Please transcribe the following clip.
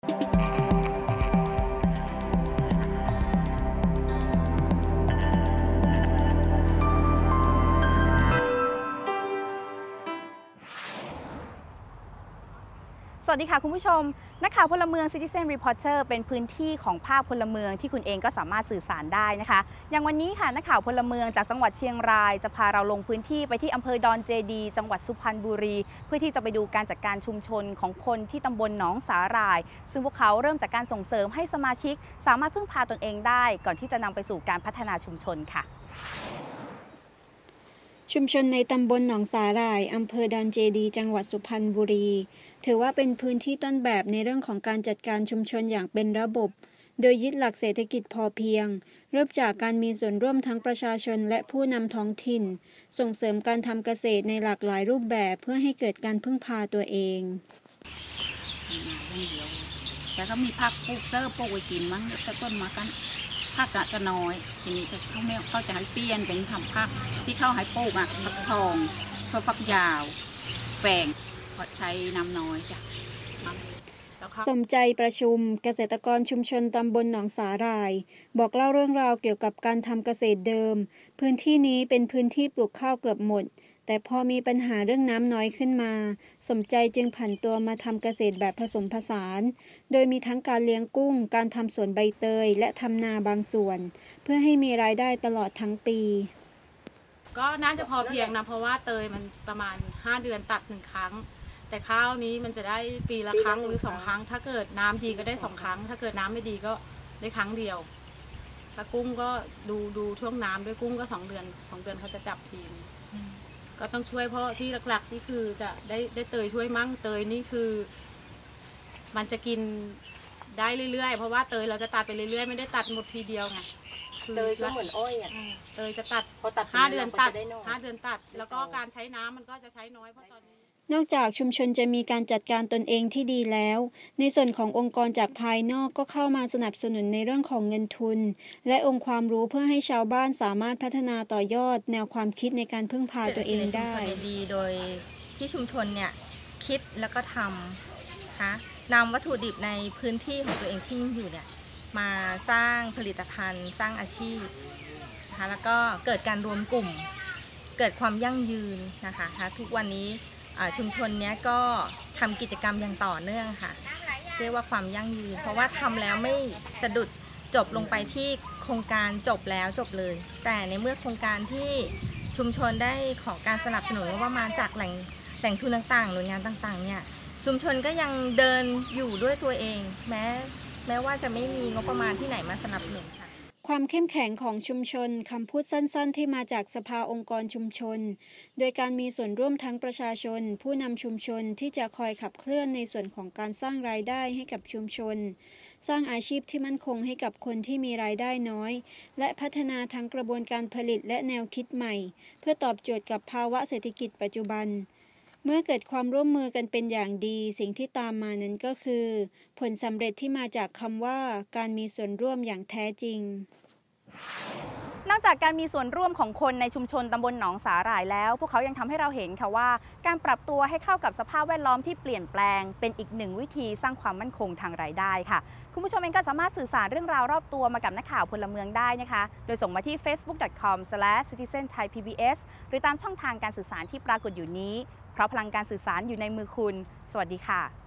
สวัสดีค่ะคุณผู้ชมนักข่าวพลเมือง Citizen Reporter เป็นพื้นที่ของภาคพลเมืองที่คุณเองก็สามารถสื่อสารได้นะคะอย่างวันนี้ค่ะนักข่าวพลเมืองจากจังหวัดเชียงรายจะพาเราลงพื้นที่ไปที่อำเภอดอนเจดีจังหวัดสุพรรณบุรีเพื่อที่จะไปดูการจัดการชุมชนของคนที่ตำบลหนองสาหร่ายซึ่งพวกเขาเริ่มจากการส่งเสริมให้สมาชิกสามารถพึ่งพาตนเองได้ก่อนที่จะนำไปสู่การพัฒนาชุมชนค่ะชุมชนในตำบลหนองสาหร่ายอำเภอดอนเจดีจังหวัดสุพรรณบุรีถือว่าเป็นพื้นที่ต้นแบบในเรื่องของการจัดการชุมชนอย่างเป็นระบบโดยยึดหลักเศรษฐกิจพอเพียงเริ่มจากการมีส่วนร่วมทั้งประชาชนและผู้นำท้องถิ่นส่งเสริมการทำเกษตรในหลากหลายรูปแบบเพื่อให้เกิดการพึ่งพาตัวเองแต่ก็มีผักปลูกเซอร์ปลูกไว้กินมั้งแต่ต้นมากันผักจะน้อยทีนี้เขาไม่เขาจะให้เปลี่ยนเป็นทำผักที่เข้าให้ปลูกผักทองถั่วฝักยาวแฝงใช้น้ำน้อยจ้ะสมใจประชุมเกษตรกรชุมชนตำบลหนองสาหร่ายบอกเล่าเรื่องราวเกี่ยวกับการทำเกษตรเดิมพื้นที่นี้เป็นพื้นที่ปลูกข้าวเกือบหมดแต่พอมีปัญหาเรื่องน้ำน้อยขึ้นมาสมใจจึงผันตัวมาทำเกษตรแบบผสมผสานโดยมีทั้งการเลี้ยงกุ้งการทำสวนใบเตยและทำนาบางส่วนเพื่อให้มีรายได้ตลอดทั้งปีก็น่าจะพอเพียงนะเพราะว่าเตยมันประมาณ5เดือนตัด1ครั้งแต่ข้าวนี้มันจะได้ปีละครั้งหรือ2ครั้งถ้าเกิดน้ำดีก็ได้2ครั้งถ้าเกิดน้ำไม่ดีก็ได้ครั้งเดียวถ้ากุ้งก็ดูช่วงน้ำด้วยกุ้งก็2 เดือนเขาจะจับทีมก็ต้องช่วยเพราะที่หลักๆที่คือจะได้เตยช่วยมั่งเตยนี่คือมันจะกินได้เรื่อยๆเพราะว่าเตยเราจะตัดไปเรื่อยๆไม่ได้ตัดหมดทีเดียวไงเตยก็เหมือนอ้อยอ่ะเตยจะตัด5 เดือนตัด5 เดือนตัดแล้วก็การใช้น้ำมันก็จะใช้น้อยเพราะตอนนี้นอกจากชุมชนจะมีการจัดการตนเองที่ดีแล้วในส่วนขององค์กรจากภายนอกก็เข้ามาสนับสนุนในเรื่องของเงินทุนและองค์ความรู้เพื่อให้ชาวบ้านสามารถพัฒนาต่อยอดแนวความคิดในการพึ่งพาตัวเองได้ดีโดยที่ชุมชนเนี่ยคิดแล้วก็ทำนะคะนำวัตถุดิบในพื้นที่ของตัวเองที่มีอยู่เนี่ยมาสร้างผลิตภัณฑ์สร้างอาชีพนะคะแล้วก็เกิดการรวมกลุ่มเกิดความยั่งยืนนะคะทุกวันนี้ชุมชนนี้ก็ทำกิจกรรมอย่างต่อเนื่องค่ะเรียกว่าความยั่งยืนเพราะว่าทำแล้วไม่สะดุดจบลงไปที่โครงการจบแล้วจบเลยแต่ในเมื่อโครงการที่ชุมชนได้ขอการสนับสนุนว่ามาจากแหล่งทุนต่างๆหน่วยงานต่างๆเนี่ยชุมชนก็ยังเดินอยู่ด้วยตัวเองแม้ว่าจะไม่มีงบประมาณที่ไหนมาสนับสนุนค่ะความเข้มแข็งของชุมชนคำพูดสั้นๆที่มาจากสภาองค์กรชุมชนโดยการมีส่วนร่วมทั้งประชาชนผู้นำชุมชนที่จะคอยขับเคลื่อนในส่วนของการสร้างรายได้ให้กับชุมชนสร้างอาชีพที่มั่นคงให้กับคนที่มีรายได้น้อยและพัฒนาทั้งกระบวนการผลิตและแนวคิดใหม่เพื่อตอบโจทย์กับภาวะเศรษฐกิจปัจจุบันเมื่อเกิดความร่วมมือกันเป็นอย่างดีสิ่งที่ตามมานั้นก็คือผลสำเร็จที่มาจากคำว่าการมีส่วนร่วมอย่างแท้จริงนอกจากการมีส่วนร่วมของคนในชุมชนตำบลหนองสาหร่ายแล้วพวกเขายังทำให้เราเห็นค่ะว่าการปรับตัวให้เข้ากับสภาพแวดล้อมที่เปลี่ยนแปลงเป็นอีกหนึ่งวิธีสร้างความมั่นคงทางรายได้ค่ะคุณผู้ชมเองก็สามารถสื่อสารเรื่องราวรอบตัวมากับนักข่าวพลเมืองได้นะคะโดยส่งมาที่ facebook.com/citizenthaipbs หรือตามช่องทางการสื่อสารที่ปรากฏอยู่นี้เพราะพลังการสื่อสารอยู่ในมือคุณสวัสดีค่ะ